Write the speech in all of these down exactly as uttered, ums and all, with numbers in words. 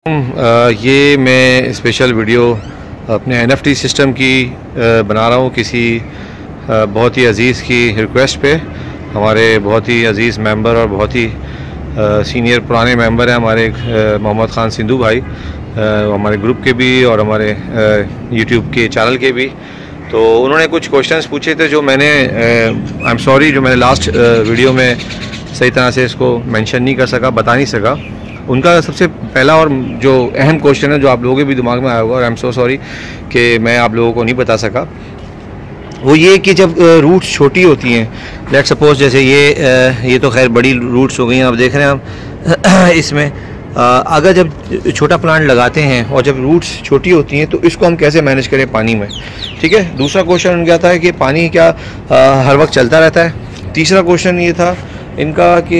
ये मैं special video अपने एन एफ टी सिस्टम की बना रहा हूँ किसी बहुत ही अज़ीज़ की रिक्वेस्ट पे। हमारे बहुत ही अज़ीज़ मेंबर और बहुत ही सीनियर पुराने मेंबर हैं हमारे मोहम्मद ख़ान सिंधु भाई, हमारे ग्रुप के भी और हमारे यूट्यूब के चैनल के भी। तो उन्होंने कुछ क्वेश्चंस पूछे थे जो मैंने आई एम सॉरी जो मैंने लास्ट वीडियो में सही तरह से इसको मेंशन नहीं कर सका, बता नहीं सका। उनका सबसे पहला और जो अहम क्वेश्चन है जो आप लोगों के भी दिमाग में आया होगा, और आई एम सो सॉरी कि मैं आप लोगों को नहीं बता सका, वो ये कि जब रूट्स छोटी होती हैं, लेट सपोज जैसे ये ये तो खैर बड़ी रूट्स हो गई हैं, आप देख रहे हैं हम इसमें अगर जब छोटा प्लांट लगाते हैं और जब रूट्स छोटी होती हैं तो इसको हम कैसे मैनेज करें पानी में। ठीक है, दूसरा क्वेश्चन क्या था कि पानी क्या हर वक्त चलता रहता है। तीसरा क्वेश्चन ये था इनका कि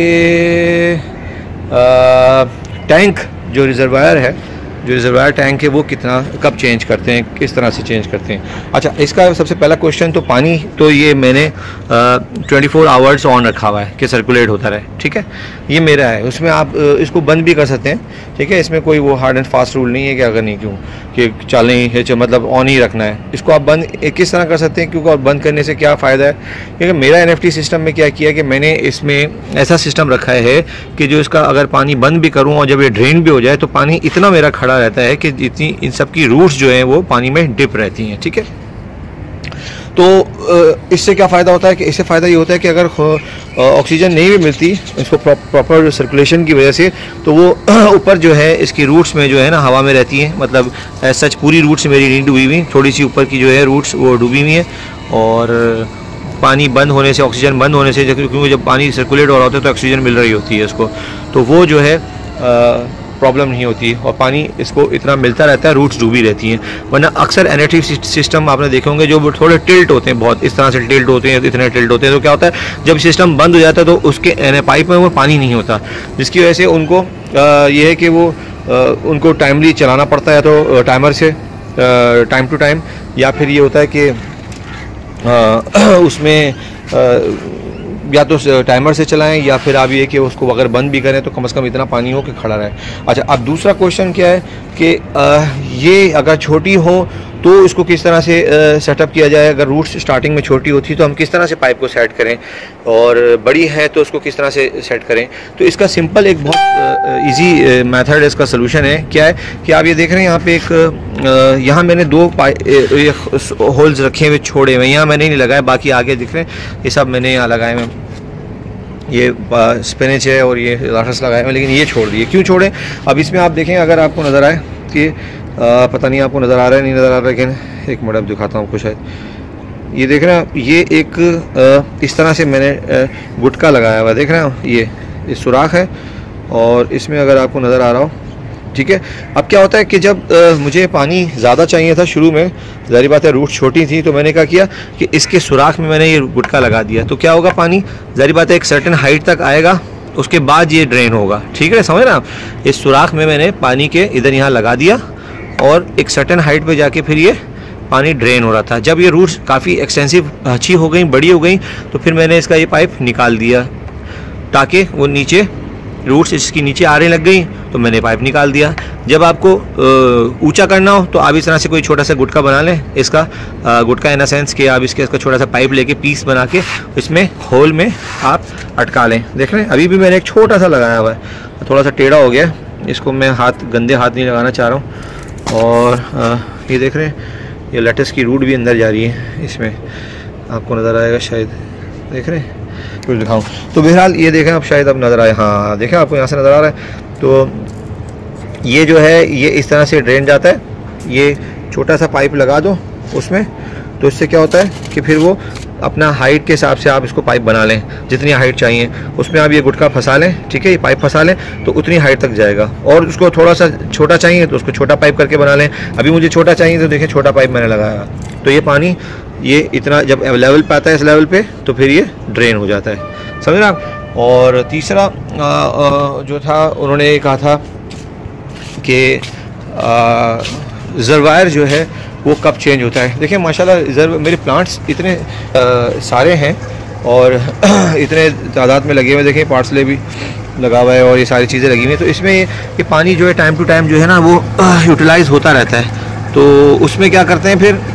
टैंक जो रिजर्वायर है, जो रिजर्वायर टैंक है वो कितना कब चेंज करते हैं, किस तरह से चेंज करते हैं। अच्छा, इसका सबसे पहला क्वेश्चन तो पानी तो ये मैंने ट्वेंटी फोर आवर्स ऑन रखा हुआ है कि सर्कुलेट होता रहे। ठीक है, ये मेरा है, उसमें आप इसको बंद भी कर सकते हैं। ठीक है, इसमें कोई वो हार्ड एंड फास्ट रूल नहीं है कि अगर नहीं क्यों कि चलें है मतलब ऑन ही रखना है। इसको आप बंद किस तरह कर सकते हैं, क्योंकि और बंद करने से क्या फ़ायदा है, क्योंकि मेरा एन एफ टी सिस्टम में क्या किया कि मैंने इसमें ऐसा सिस्टम रखा है कि जो इसका अगर पानी बंद भी करूँ और जब ये ड्रेन भी हो जाए तो पानी इतना मेरा खड़ा रहता है कि इतनी इन सब की रूट्स जो हैं वो पानी में डिप रहती हैं। ठीक है, तो इससे क्या फ़ायदा होता है कि इससे फ़ायदा ये होता है कि अगर ऑक्सीजन नहीं भी मिलती इसको प्रॉपर सर्कुलेशन की वजह से, तो वो ऊपर जो है इसकी रूट्स में जो है ना हवा में रहती हैं। मतलब सच पूरी रूट्स मेरी नहीं डूबी हुई, थोड़ी सी ऊपर की जो है रूट्स वो डूबी हुई हैं। और पानी बंद होने से, ऑक्सीजन बंद होने से, क्योंकि जब पानी सर्कुलेट हो रहा होता है तो ऑक्सीजन मिल रही होती है इसको, तो वो जो है प्रॉब्लम नहीं होती और पानी इसको इतना मिलता रहता है, रूट्स डूबी रहती हैं। वरना अक्सर एन एफ टी सिस्टम आपने देखे होंगे जो थोड़े टिल्ट होते हैं, बहुत इस तरह से टिल्ट होते हैं, इतने टिल्ट होते हैं, तो क्या होता है जब सिस्टम बंद हो जाता है तो उसके पाइप में वो पानी नहीं होता, जिसकी वजह से उनको ये है कि वो आ, उनको टाइमली चलाना पड़ता है, तो टाइमर से टाइम टू टाइम, या फिर ये होता है कि उसमें आ, या तो टाइमर से चलाएं या फिर आप ये कि उसको अगर बंद भी करें तो कम से कम इतना पानी हो कि खड़ा रहे। अच्छा, अब दूसरा क्वेश्चन क्या है कि ये अगर छोटी हो तो इसको किस तरह से सेटअप किया जाए। अगर रूट्स स्टार्टिंग में छोटी होती तो हम किस तरह से पाइप को सेट करें, और बड़ी है तो उसको किस तरह से सेट करें। तो इसका सिंपल एक बहुत इजी मेथड है, इसका सोल्यूशन है। क्या है कि आप ये देख रहे हैं यहाँ पे एक, यहाँ मैंने दो होल्स रखे हुए छोड़े हुए, यहाँ मैंने नहीं लगाए, बाकी आगे दिख रहे हैं ये सब मैंने यहाँ लगाए हुए। ये स्पिनच है और ये लाटस लगाए हुए, लेकिन ये छोड़ दिए। क्यों छोड़े? अब इसमें आप देखें, अगर आपको नज़र आए कि आ, पता नहीं आपको नज़र आ रहा है नहीं नज़र आ रहा है, लेकिन एक मिनट दिखाता हूँ आपको शायद। ये देख रहे हैं, ये एक आ, इस तरह से मैंने गुटका लगाया हुआ, देख रहे हैं ये ये सुराख है, और इसमें अगर आपको नज़र आ रहा हो। ठीक है, अब क्या होता है कि जब आ, मुझे पानी ज़्यादा चाहिए था शुरू में, ज़ाहिर बात है रूट छोटी थी, तो मैंने क्या किया कि इसके सुराख में मैंने ये गुटका लगा दिया। तो क्या होगा, पानी ज़ाहिर बात है एक सर्टेन हाइट तक आएगा, उसके बाद ये ड्रेन होगा। ठीक है, समझ रहे हैं आप। इस सुराख में मैंने पानी के इधर यहाँ लगा दिया और एक सर्टेन हाइट पे जाके फिर ये पानी ड्रेन हो रहा था। जब ये रूट्स काफ़ी एक्सटेंसिव अच्छी हो गई, बड़ी हो गई, तो फिर मैंने इसका ये पाइप निकाल दिया ताकि वो नीचे रूट्स इसकी नीचे आने लग गई, तो मैंने पाइप निकाल दिया। जब आपको ऊंचा करना हो तो आप इस तरह से कोई छोटा सा गुटका बना लें, इसका गुटका इन अ सेंस कि आप इसके इसका छोटा सा पाइप लेके पीस बना के इसमें होल में आप अटका लें। देख रहे हैं, अभी भी मैंने एक छोटा सा लगाया हुआ है, थोड़ा सा टेढ़ा हो गया, इसको मैं हाथ गंदे हाथ नहीं लगाना चाह रहा हूँ। और आ, ये देख रहे हैं, ये लेटस की रूट भी अंदर जा रही है, इसमें आपको नज़र आएगा शायद, देख रहे हैं, कुछ दिखाऊं तो बहरहाल ये देखें आप, शायद अब नज़र आए, हाँ देखें आपको यहाँ से नज़र आ रहा है। तो ये जो है ये इस तरह से ड्रेन जाता है, ये छोटा सा पाइप लगा दो उसमें, तो इससे क्या होता है कि फिर वो अपना हाइट के हिसाब से आप इसको पाइप बना लें, जितनी हाइट चाहिए उसमें आप ये गुटका फंसा लें। ठीक है, ये पाइप फंसा लें तो उतनी हाइट तक जाएगा, और उसको थोड़ा सा छोटा चाहिए तो उसको छोटा पाइप करके बना लें। अभी मुझे छोटा चाहिए तो देखिए छोटा पाइप मैंने लगाया, तो ये पानी ये इतना जब लेवल पे आता है इस लेवल पे तो फिर ये ड्रेन हो जाता है, समझ रहे आप। और तीसरा आ, आ, जो था उन्होंने ये कहा था कि रिजर्वायर जो है वो कब चेंज होता है। देखिए माशाल्लाह रिजर्व मेरे प्लांट्स इतने आ, सारे हैं और इतने तादाद में लगे हुए, देखें पार्सले भी लगा हुआ है और ये सारी चीज़ें लगी हुई हैं, तो इसमें ये पानी जो है टाइम टू टाइम जो है ना वो यूटिलाइज़ होता रहता है। तो उसमें क्या करते हैं फिर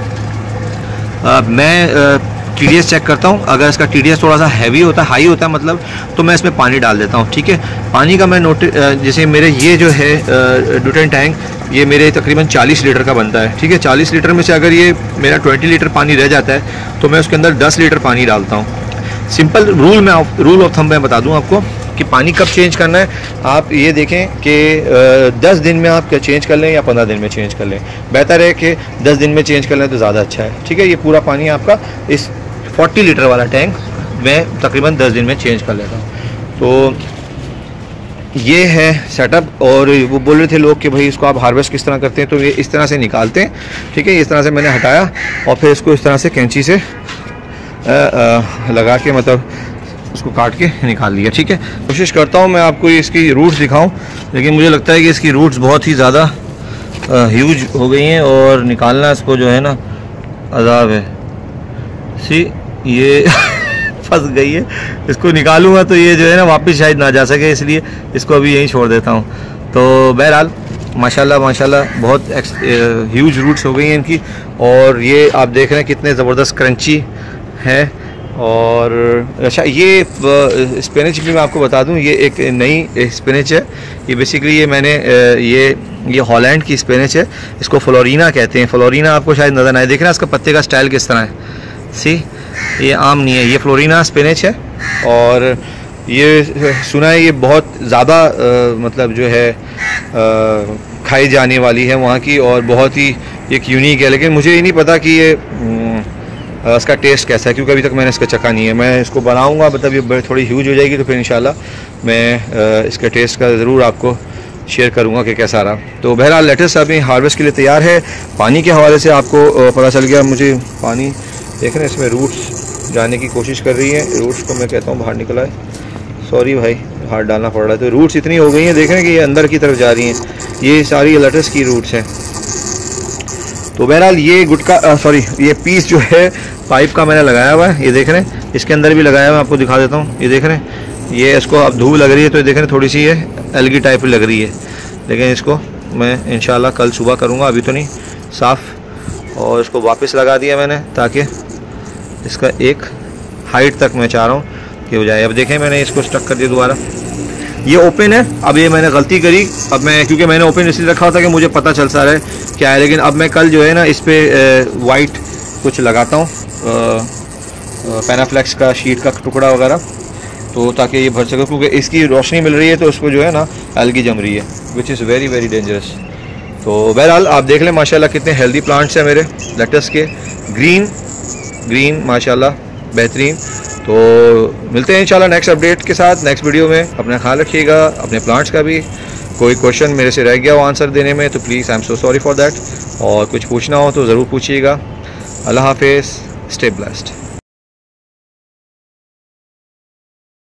आ, मैं टी डी एस चेक करता हूँ। अगर इसका टी डी एस थोड़ा सा हैवी होता है, हाई होता है मतलब, तो मैं इसमें पानी डाल देता हूँ। ठीक है, पानी का मैं नोट जैसे मेरे ये जो है ड्यूटेन टैंक ये मेरे तकरीबन चालीस लीटर का बनता है। ठीक है, चालीस लीटर में से अगर ये मेरा बीस लीटर पानी रह जाता है तो मैं उसके अंदर दस लीटर पानी डालता हूँ। सिंपल रूल मैं रूल ऑफ थंब मैं बता दूँ आपको कि पानी कब चेंज करना है। आप ये देखें कि दस दिन में आप क्या चेंज कर लें या पंद्रह दिन में चेंज कर लें। बेहतर है कि दस दिन में चेंज कर लें तो ज़्यादा अच्छा है। ठीक है, ये पूरा पानी आपका इस चालीस लीटर वाला टैंक मैं तकरीबन दस दिन में चेंज कर लेता हूँ। तो ये है सेटअप। और वो बोल रहे थे लोग कि भाई इसको आप हार्वेस्ट किस तरह करते हैं, तो ये इस तरह से निकालते हैं। ठीक है, इस तरह से मैंने हटाया और फिर इसको इस तरह से कैंची से आ, आ, लगा के मतलब उसको काट के निकाल लिया। ठीक है, कोशिश करता हूँ मैं आपको इसकी रूट्स दिखाऊं, लेकिन मुझे लगता है कि इसकी रूट्स बहुत ही ज़्यादा ह्यूज हो गई हैं और निकालना इसको जो है ना अजाब है। सी ये फंस गई है, इसको निकालूंगा तो ये जो है ना वापस शायद ना जा सके, इसलिए इसको अभी यहीं छोड़ देता हूँ। तो बहरहाल माशाल्लाह माशाल्लाह बहुत ह्यूज रूट्स हो गई हैं इनकी। और ये आप देख रहे हैं कितने ज़बरदस्त क्रंची है। और अच्छा, ये स्पिनच भी मैं आपको बता दूं, ये एक नई स्पिनच है। ये बेसिकली ये मैंने ये ये हॉलैंड की स्पिनच है, इसको फ्लोरिना कहते हैं। फ्लोरिना आपको शायद नज़र आए, देख रहे हैं इसका पत्ते का स्टाइल किस तरह है। सी, ये आम नहीं है, ये फ्लोरिना स्पिनच है। और ये सुना है ये बहुत ज़्यादा मतलब जो है आ, खाई जाने वाली है वहाँ की, और बहुत ही एक यूनिक है। लेकिन मुझे ये नहीं पता कि ये इसका टेस्ट कैसा है, क्योंकि अभी तक मैंने इसका चखा नहीं है। मैं इसको बनाऊंगा, मतलब ये थोड़ी ह्यूज हो जाएगी तो फिर इंशाल्लाह मैं इसके टेस्ट का ज़रूर आपको शेयर करूंगा कि कैसा रहा। तो बहरहाल लेटस अभी हार्वेस्ट के लिए तैयार है। पानी के हवाले से आपको पता चल गया, मुझे पानी देख रहे हैं इसमें रूट्स जाने की कोशिश कर रही है। रूट्स को मैं कहता हूँ बाहर निकला है, सॉरी भाई हाथ डालना पड़ रहा है। तो रूट्स इतनी हो गई हैं, देख रहे हैं कि ये अंदर की तरफ जा रही हैं, ये सारी लेटस की रूट्स हैं। तो बहरहाल ये गुटका सॉरी ये पीस जो है पाइप का मैंने लगाया हुआ है, ये देख रहे हैं, इसके अंदर भी लगाया हुआ है, आपको दिखा देता हूँ। ये देख रहे हैं, ये इसको अब धूप लग रही है तो ये देख रहे हैं थोड़ी सी ये एलगी टाइप लग रही है, लेकिन इसको मैं इंशाल्लाह कल सुबह करूँगा, अभी तो नहीं, साफ़। और इसको वापस लगा दिया मैंने ताकि इसका एक हाइट तक मैं चाह रहा हूँ कि हो जाए। अब देखें मैंने इसको स्टक कर दिया दोबारा, ये ओपन है। अब ये मैंने गलती करी, अब मैं क्योंकि मैंने ओपन इसलिए रखा था कि मुझे पता चल सा रहा है क्या है, लेकिन अब मैं कल जो है ना इस पर वाइट कुछ लगाता हूँ, पैनाफ्लेक्स का शीट का टुकड़ा वगैरह, तो ताकि ये भर सके, क्योंकि इसकी रोशनी मिल रही है तो उसको जो है ना एल्गी जम रही है, which is very very dangerous. तो बहरहाल आप देख लें माशाल्लाह कितने हेल्दी प्लांट्स हैं मेरे लेटस के, ग्रीन ग्रीन माशाल्लाह बेहतरीन। तो मिलते हैं इंशाल्लाह नेक्स्ट अपडेट के साथ नेक्स्ट वीडियो में। अपना ख्याल रखिएगा, अपने प्लांट्स का भी। कोई क्वेश्चन मेरे से रह गया हो आंसर देने में तो please I am so sorry for that, और कुछ पूछना हो तो ज़रूर पूछिएगा। अल्लाह हाफिज़, स्टे ब्लेस्ड।